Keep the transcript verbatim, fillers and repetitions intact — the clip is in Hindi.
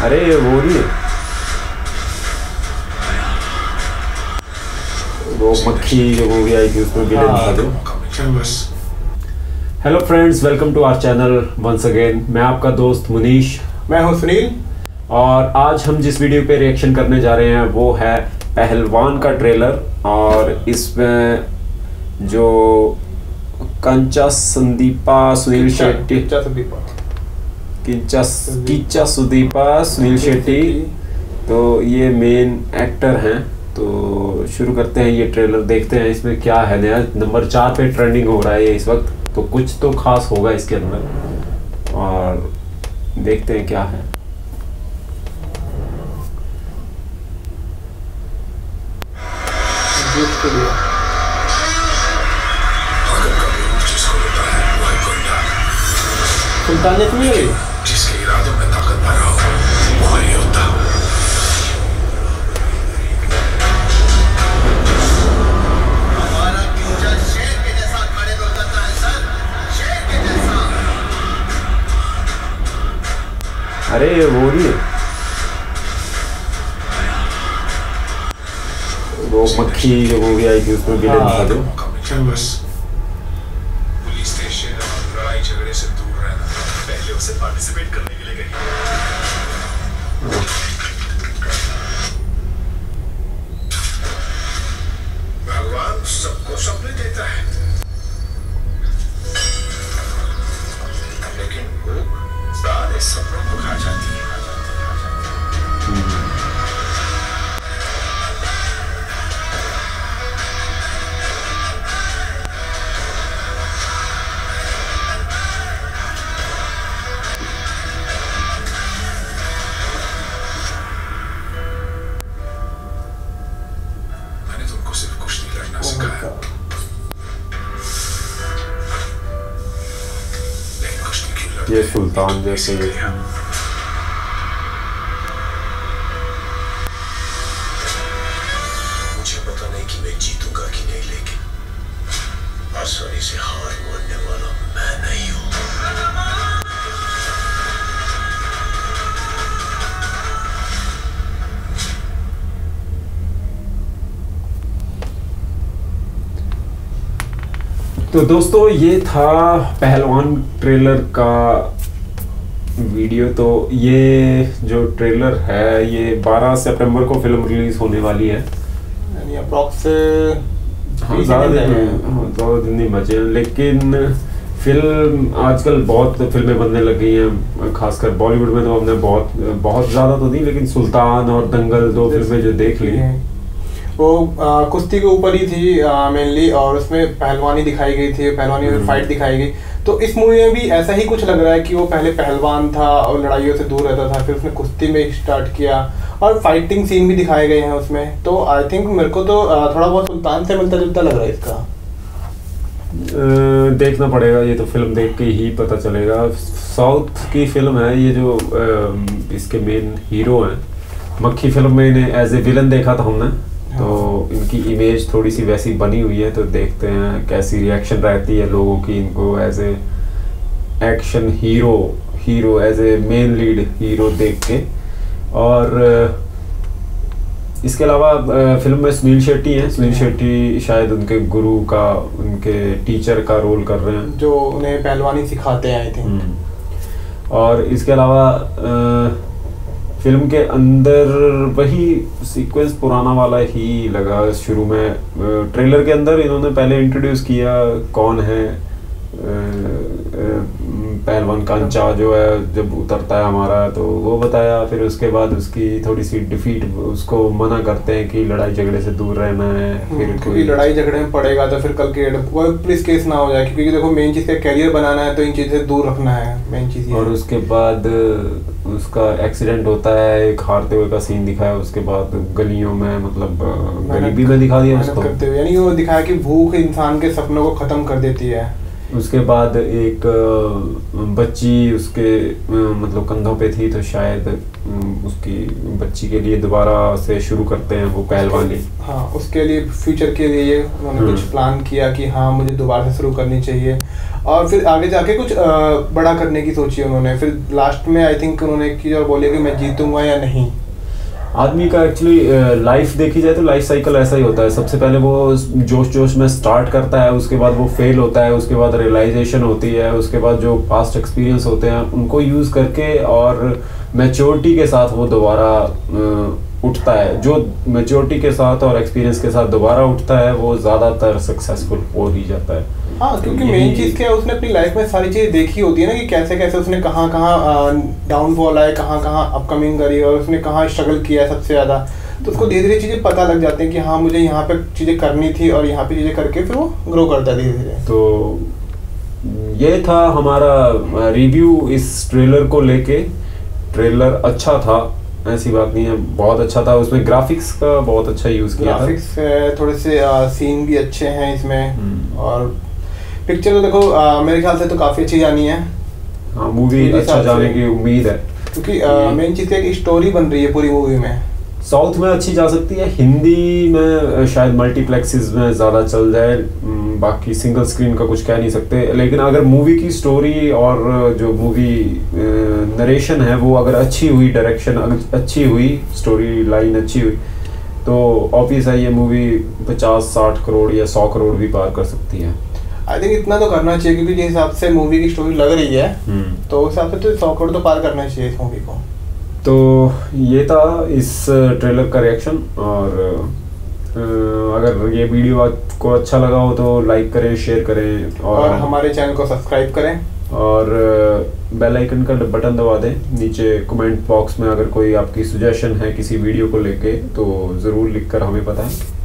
अरे ये वो नहीं है वो मक्खी जो मूवी आई थी उसमें विलेन था जो। Hello friends, welcome to our channel once again. मैं आपका दोस्त मुनीश। मैं हूं सुनील। और आज हम जिस वीडियो पे रिएक्शन करने जा रहे हैं वो है पहलवान का ट्रेलर। और इसमें जो कंचा संदीपा सुनील शेट्टी किंचा किच्चा सुदीपा सुनील शेट्टी तो ये मेन एक्टर हैं। तो शुरू करते हैं ये ट्रेलर, देखते हैं इसमें क्या है नया। नंबर चार पे ट्रेंडिंग हो रहा है ये इस वक्त, तो कुछ तो खास होगा इसके अंदर और देखते हैं क्या है। सुल्तानियत में गई जिसके इरादों में ताकत भरा हो वो ही होता। हमारा फ्यूचर शेर के जैसा खड़े हो जाता है सर, शेर के जैसा। अरे ये वो नहीं है वो मक्खी जो मूवी आई थी उसमें विलेन था जो। पुलिस स्टेशन और लड़ाई झगड़े से दूर रहना, पहले उसे पार्टिसिपेट करने के लिए गई। भगवान सबको सपने देता है, लेकिन भूख सारे सपनों को खा जाती है। सिर्फ कुछ नहीं लड़ना सिखाया, लेकिन कुछ नहीं खेला। ये सुल्तान जैसे मुझे पता नहीं कि मैं जीतूंगा कि नहीं, लेकिन आसानी से हार मानने वाला मैं नहीं हूं। तो दोस्तों ये था पहलवान ट्रेलर का वीडियो। तो ये जो ट्रेलर है ये बारह सितंबर को फिल्म रिलीज होने वाली है, यानी अप्रॉक्स हाँ ज़्यादा दिन ज़्यादा दिन नहीं बचे हैं। लेकिन फिल्म आजकल बहुत फिल्में बनने लग गई हैं, खासकर बॉलीवुड में। तो हमने बहुत बहुत ज़्यादा तो नहीं, लेकिन सुल्तान और दंगल दो फिल्में जो देख ली वो आ, कुश्ती के ऊपर ही थी मेनली, और उसमें पहलवानी दिखाई गई थी, पहलवानी में फाइट दिखाई गई। तो इस मूवी में भी ऐसा ही कुछ लग रहा है कि वो पहले पहलवान था और लड़ाइयों से दूर रहता था, फिर उसने कुश्ती में स्टार्ट किया और फाइटिंग सीन भी दिखाए गए हैं उसमें। तो आई थिंक मेरे को तो थोड़ा बहुत सुल्तान से मिलता जुलता लग रहा है इसका। आ, देखना पड़ेगा, ये तो फिल्म देख के ही पता चलेगा। साउथ की फिल्म है ये, जो आ, इसके मेन हीरो हैं। मक्खी फिल्म में इन्हें एज ए विलन देखा था हमने, तो इनकी इमेज थोड़ी सी वैसी बनी हुई है। तो देखते हैं कैसी रिएक्शन रहती है लोगों की इनको as a action hero hero as a main lead hero देख के। और इसके अलावा फिल्म में सुनील शेट्टी हैं। सुनील शेट्टी शायद उनके गुरु का, उनके टीचर का रोल कर रहे हैं, जो उन्हें पहलवानी सिखाते हैं आई थिंक। और इसके अलावा फिल्म के अंदर वही सीक्वेंस पुराना वाला ही लगा शुरू में। ट्रेलर के अंदर इन्होंने पहले इंट्रोड्यूस किया कौन है पहलवान कंचा जो है, जब उतरता है हमारा तो वो बताया। फिर उसके बाद उसकी थोड़ी सी डिफीट, उसको मना करते हैं कि लड़ाई झगड़े से दूर रहना है। फिर क्योंकि लड़ाई झगड़े में पड़ेगा तो फिर कल के वो पुलिस केस ना हो जाए, क्योंकि देखो मेन चीज़ का करियर बनाना है तो इन चीज़ से दूर रखना है, मेन चीज़। और उसके बाद उसका एक्सीडेंट होता है, एक हारते हुए का सीन दिखाया। उसके बाद गलियों में मतलब गरीबी में दिखा दिया उसको, यानी वो दिखाया कि भूख इंसान के सपनों को खत्म कर देती है। उसके बाद एक बच्ची उसके मतलब कंधों पे थी, तो शायद उसकी बच्ची के लिए दोबारा से शुरू करते हैं वो पहलवानी। हाँ, उसके लिए फ्यूचर के लिए उन्होंने कुछ प्लान किया कि हाँ मुझे दोबारा से शुरू करनी चाहिए। और फिर आगे जाके कुछ आ, बड़ा करने की सोची उन्होंने, फिर लास्ट में आई थिंक उन्होंने की और बोले कि मैं जीतूंगा या नहीं। आदमी का एक्चुअली लाइफ देखी जाए तो लाइफ साइकिल ऐसा ही होता है, सबसे पहले वो जोश जोश में स्टार्ट करता है, उसके बाद वो फेल होता है, उसके बाद रियलाइजेशन होती है, उसके बाद जो पास्ट एक्सपीरियंस होते हैं उनको यूज़ करके और मैच्योरिटी के साथ वो दोबारा उठता है। जो मैच्योरिटी के साथ और एक्सपीरियंस के साथ दोबारा उठता है वो ज़्यादातर सक्सेसफुल हो ही जाता है। हाँ, क्योंकि मेन चीज़ क्या है, उसने अपनी लाइफ में सारी चीज़ें देखी होती है ना कि कैसे कैसे उसने कहाँ कहाँ डाउनफॉल आए, कहाँ कहाँ अपकमिंग करी और उसने कहाँ स्ट्रगल किया है सबसे ज़्यादा। तो उसको धीरे धीरे चीज़ें पता लग जाती हैं कि हाँ मुझे यहाँ पे चीज़ें करनी थी और यहाँ पे चीज़ें करके फिर वो ग्रो करता है धीरे धीरे। तो ये था हमारा रिव्यू इस ट्रेलर को लेके। ट्रेलर अच्छा था, ऐसी बात नहीं है, बहुत अच्छा था। उसमें ग्राफिक्स का बहुत अच्छा यूज़ किया था। ग्राफिक्स थोड़े से सीन भी अच्छे हैं इसमें, और पिक्चर तो देखो आ, मेरे ख्याल से तो काफ़ी अच्छी जानी है। हाँ, मूवी अच्छा जाने की उम्मीद है, क्योंकि मेन चीज़ है कि स्टोरी बन रही है पूरी मूवी में। साउथ में अच्छी जा सकती है, हिंदी में शायद मल्टीप्लेक्सेस में ज़्यादा चल जाए, बाकी सिंगल स्क्रीन का कुछ कह नहीं सकते। लेकिन अगर मूवी की स्टोरी और जो मूवी नरेशन है वो अगर अच्छी हुई, डायरेक्शन अच्छी हुई, स्टोरी लाइन अच्छी हुई, तो ऑब्वियस है ये मूवी पचास साठ करोड़ या सौ करोड़ भी पार कर सकती है। आई थिंक इतना तो करना चाहिए, क्योंकि जिस हिसाब से मूवी की स्टोरी लग रही है तो उस हिसाब से तो सौ करोड़ तो पार करना चाहिए इस मूवी को। तो ये था इस ट्रेलर का रिएक्शन, और अगर ये वीडियो आपको अच्छा लगा हो तो लाइक करें, शेयर करें, और, और हमारे चैनल को सब्सक्राइब करें, और बेल आइकन का बटन दबा दें। नीचे कमेंट बॉक्स में अगर कोई आपकी सजेशन है किसी वीडियो को लेके तो ज़रूर लिखकर हमें बताएं।